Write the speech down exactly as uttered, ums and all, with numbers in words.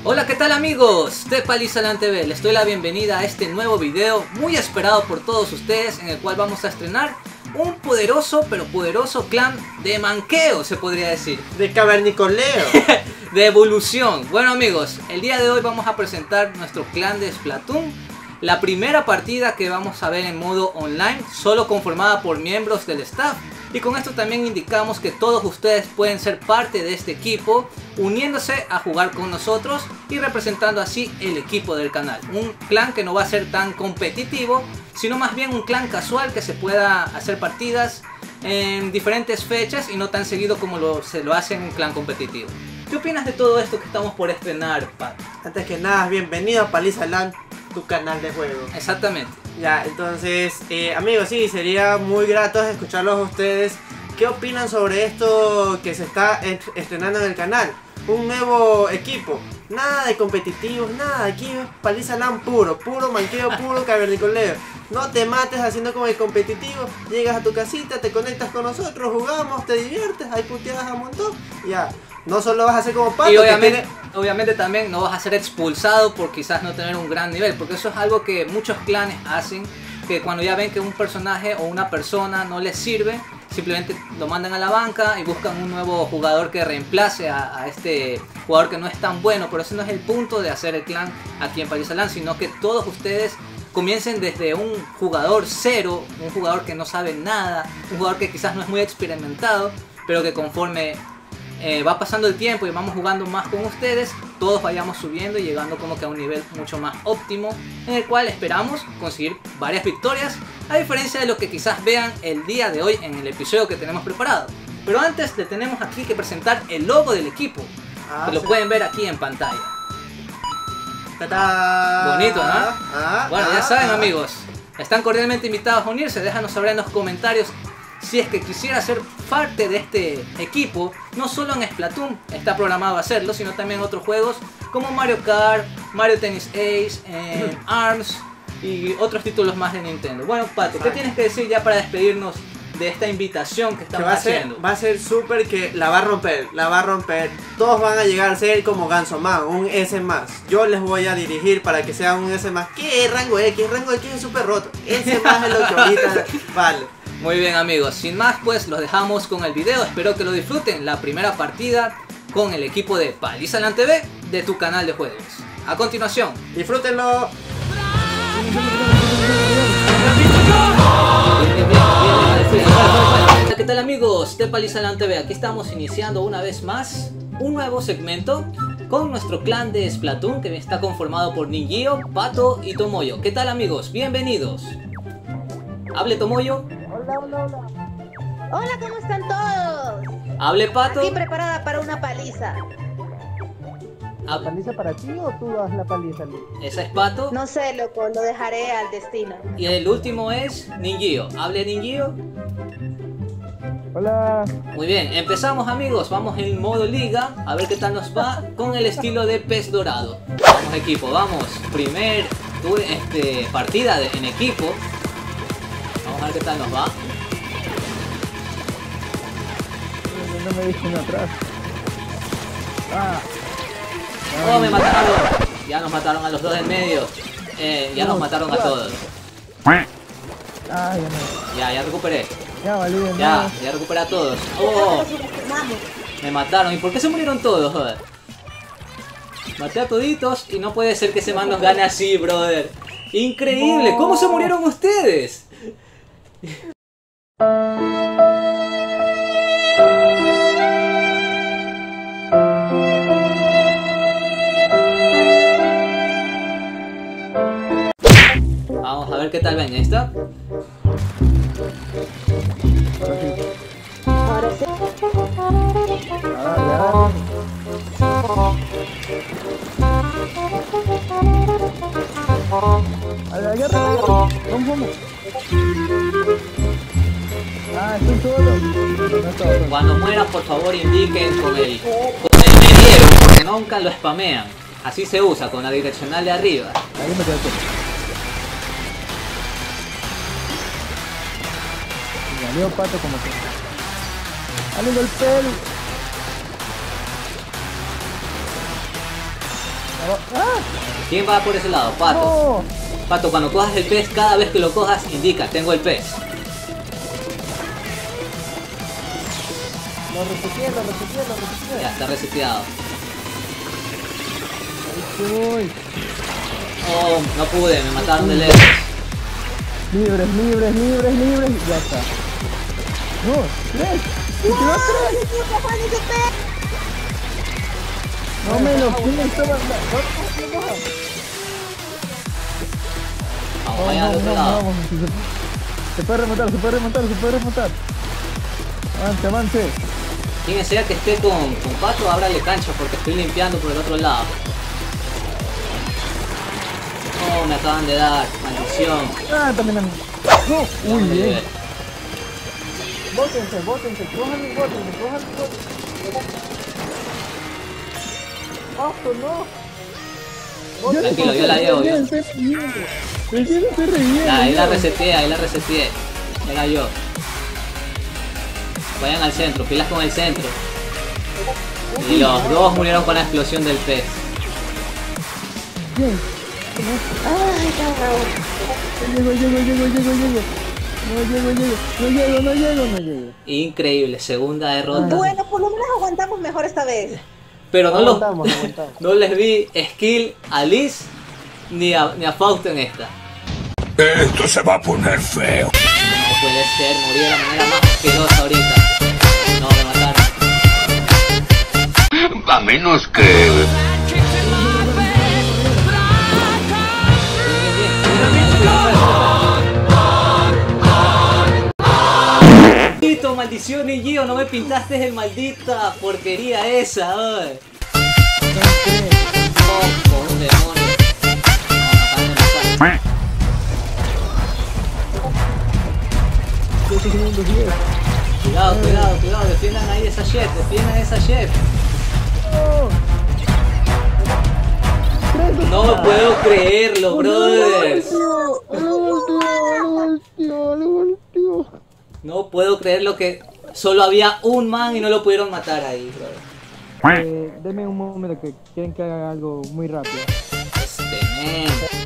Hola, ¿qué tal amigos de Palizaland T V? Les doy la bienvenida a este nuevo video muy esperado por todos ustedes, en el cual vamos a estrenar un poderoso, pero poderoso clan de manqueo, se podría decir. De cavernicoleo. De evolución. Bueno amigos, el día de hoy vamos a presentar nuestro clan de Splatoon. La primera partida que vamos a ver en modo online, solo conformada por miembros del staff. Y con esto también indicamos que todos ustedes pueden ser parte de este equipo, uniéndose a jugar con nosotros y representando así el equipo del canal. Un clan que no va a ser tan competitivo, sino más bien un clan casual que se pueda hacer partidas en diferentes fechas y no tan seguido como lo, se lo hace en un clan competitivo. ¿Qué opinas de todo esto que estamos por estrenar, Pat? Antes que nada, bienvenido a Palizaland, tu canal de juego. Exactamente. Ya, entonces, eh, amigos, sí, sería muy grato escucharlos a ustedes. ¿Qué opinan sobre esto que se está estrenando en el canal? Un nuevo equipo. Nada de competitivos, nada. Aquí es Palizaland puro, puro manqueo, puro cavernicoleo. No te mates haciendo como el competitivo. Llegas a tu casita, te conectas con nosotros, jugamos, te diviertes, hay puteadas a un montón. Ya. No solo vas a hacer como Pato, y obviamente, que tiene... obviamente también no vas a ser expulsado por quizás no tener un gran nivel, porque eso es algo que muchos clanes hacen, que cuando ya ven que un personaje o una persona no les sirve, simplemente lo mandan a la banca y buscan un nuevo jugador que reemplace a, a este jugador que no es tan bueno. Pero ese no es el punto de hacer el clan aquí en Palizaland, sino que todos ustedes comiencen desde un jugador cero, un jugador que no sabe nada, un jugador que quizás no es muy experimentado, pero que conforme Eh, va pasando el tiempo y vamos jugando más con ustedes, todos vayamos subiendo y llegando como que a un nivel mucho más óptimo, en el cual esperamos conseguir varias victorias, a diferencia de lo que quizás vean el día de hoy en el episodio que tenemos preparado. Pero antes le tenemos aquí que presentar el logo del equipo, ah, que lo sí. pueden ver aquí en pantalla. ¡Tatá! Bonito, ¿no? Ah, Bueno, ah, ya saben ah. amigos, están cordialmente invitados a unirse. Déjanos saber en los comentarios si es que quisiera ser parte de este equipo. No solo en Splatoon está programado hacerlo, sino también en otros juegos como Mario Kart, Mario Tennis Ace, eh, ARMS y otros títulos más de Nintendo. Bueno, Pato, ¿qué tienes que decir ya para despedirnos de esta invitación que estamos que va a ser, haciendo? va a ser súper, que la va a romper, la va a romper. Todos van a llegar a ser como Gansoman, un S más. Yo les voy a dirigir para que sean un S más. ¿Qué rango X? Rango X es súper roto. S más es lo que ahorita vale. Muy bien amigos, sin más pues los dejamos con el video. Espero que lo disfruten, la primera partida con el equipo de Palizaland T V de tu canal de juegos. A continuación, Disfrútenlo. Hola, ¿qué tal amigos de Palizaland T V? Aquí estamos iniciando una vez más un nuevo segmento con nuestro clan de Splatoon, que está conformado por Ningyo, Pato y Tomoyo. ¿Qué tal amigos? Bienvenidos. Hable Tomoyo. Hola, hola, hola. Hola, ¿cómo están todos? Hable Pato. Aquí preparada para una paliza. Hab- ¿Paliza para ti o tú das la paliza, Luis? Esa es Pato. No sé, loco, lo dejaré al destino. Y el último es Ningyo. Hable Ningyo. Hola. Muy bien, empezamos amigos, vamos en modo liga, a ver qué tal nos va con el estilo de pez dorado. Vamos equipo, vamos, primer tu- este, partida de- en equipo. Vamos a ver qué tal nos va. No me diste uno atrás. Ah. Oh, me mataron. Ya nos mataron a los dos del medio. Eh, ya nos mataron a todos. Ah, ya no. Ya, ya recuperé. Ya valí de Ya, nuevo. ya recuperé a todos. Oh, Vamos. me mataron. ¿Y por qué se murieron todos, joder? Maté a toditos y no puede ser que ese man nos gane así, brother. Increíble, ¿cómo se murieron ustedes? Vamos a ver qué tal ven esta. Ahora sí. Ah, ya. A la guerra, a la guerra. Vamos, vamos. Ah, estoy solo. No estaba solo. Cuando mueran, por favor, indiquen con el, con el me dieron, porque nunca lo spamean. Así se usa, con la direccional de arriba. Ahí me quedé solo. Me salió Pato como que. ¡Dale el pelo! ¿Quién va por ese lado? Pato. No. Pato, cuando cojas el pez, cada vez que lo cojas, indica, tengo el pez. Lo reseteé, lo reseteé, lo reseteé. Ya está reseteado. Ahí voy. Oh, no pude, me mataron de lejos. Libres, libres, libres, libres. Ya está. No, tres. ¡Se quedó tres! No me lo pides, estaba... Vamos, vaya al otro lado. Vamos, se puede remontar, se puede remontar, se puede remontar. Avance, avance. Quien sea que esté con, con Pato, ábrale cancha porque estoy limpiando por el otro lado. Oh, me acaban de dar, maldición. Ah, también a mí. No, uy, Muy bien. bien. Bótense, bótense, cojan y bótense, cojan y bótense. ¡Ojo, no! Tranquilo, yo la llevo, yo. Estoy reviviendo. Recién estoy reviviendo. Ya, ahí la yo. reseteé, ahí la reseteé. Era yo. Vayan al centro, pilas con el centro. Y los dos murieron con la explosión del pez. Bien. Ay, cabrón. Llego, llego, llego, llego, llego. No llego, llego. No llego, no llego, no llego. Increíble, segunda derrota. Bueno, por lo menos aguantamos mejor esta vez. Pero no, los, Aguantamos, aguantamos. no les vi skill a Liz ni a, ni a Fausto en esta. Esto se va a poner feo. No puede ser, morí de la manera más asquerosa ahorita. No, me mataron. A menos que... Maldito, maldición, y Gio, no me pintaste el maldita porquería esa, oye. Oh, con un demonio. No, me acaban de matar. siete segundos, diez. Cuidado, cuidado, cuidado, defiendan ahí esa chef, defiendan esa chef. No. No puedo creerlo, brothers. Lo volteó, lo volteó. No puedo creerlo que solo había un man y no lo pudieron matar ahí, brother. Eh, deme un momento que quieren que haga algo muy rápido. Este men.